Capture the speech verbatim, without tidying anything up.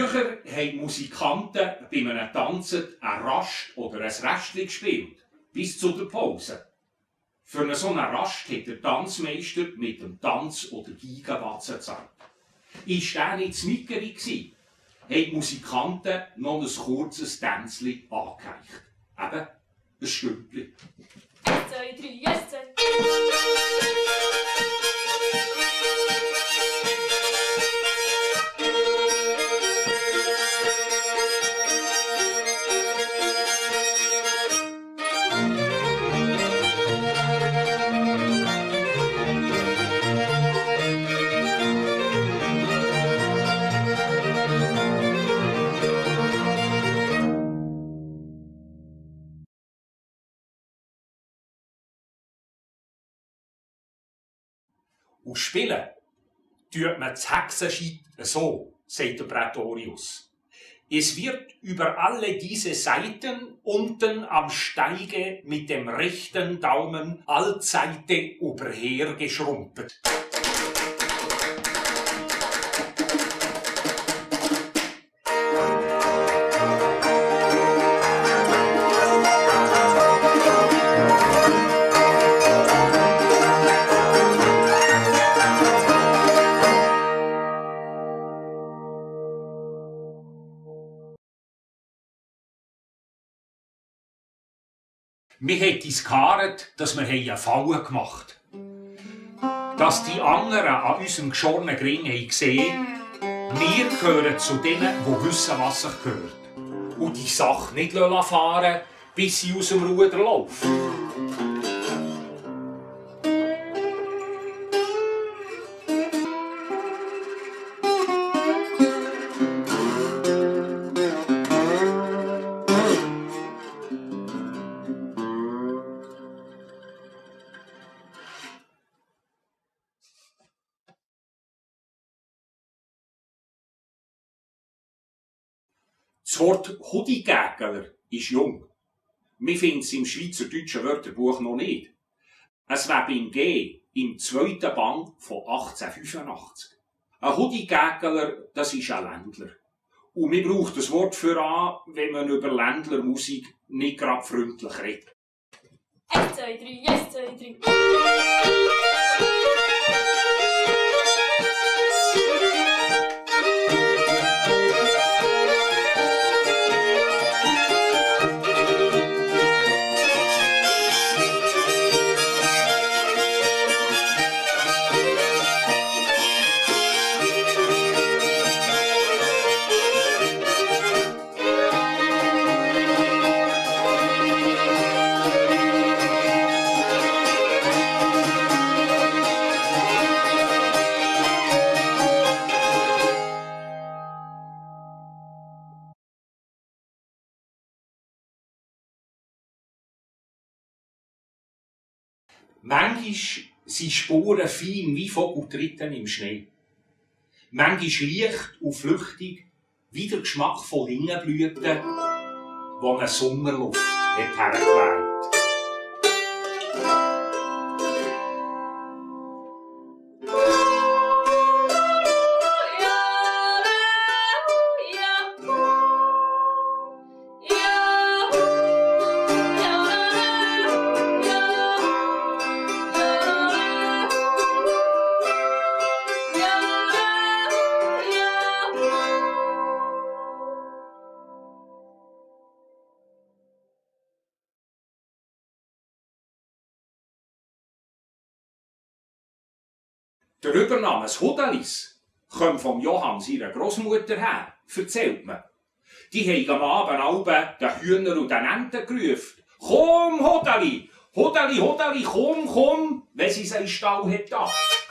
Früher haben Musikanten bei einem Tanzen ein Rast oder ein Restchen gespielt, bis zu der Pause. Für einen solchen Rast hat der Tanzmeister mit dem Tanz- oder Geigenbatzen gezahlt. Ist der nicht zu mickerig gewesen, haben die Musikanten noch ein kurzes Tänzchen angereicht. Eben ein Stündchen. Eins, zwei, drei, eins, zwei. Und spielen tut man das Hexenscheit so, sagt der Prätorius. Es wird über alle diese Seiten unten am Steige mit dem rechten Daumen allseite überher geschrumpet. Wir haben uns geharet, dass wir eine Falle gemacht haben. Dass die anderen an unserem geschorenen Gring haben gesehen, wir gehören zu denen, die wissen, was sich gehört. Und die Sache nicht fahren, bis sie aus dem Ruder läuft. Das Wort Hudigägler ist jung. Wir finden es im Schweizerdeutschen Wörterbuch noch nicht. Es wäre beim G im zweiten Band von achtzehnhundertfünfundachtzig. Ein Hudigägler, das ist ein Ländler. Und man braucht das Wort für an, wenn man über Ländlermusik nicht gerade freundlich redet. Eins, zwei, drei, eins, zwei, drei. Manchmal sind Spuren fein wie Vogeltritten im Schnee. Manchmal leicht und flüchtig wie der Geschmack von Lingenblüten, die eine Sommerluft hat hergeweht. Der Übername Hudelis kommt vom Johann seiner Großmutter her, erzählt man. Die haben am Abend alle den Hühner und den Enten gerufen. Komm, Hudeli! Hudeli, Hudeli, komm, komm! Wenn sie seinen Stall hat da.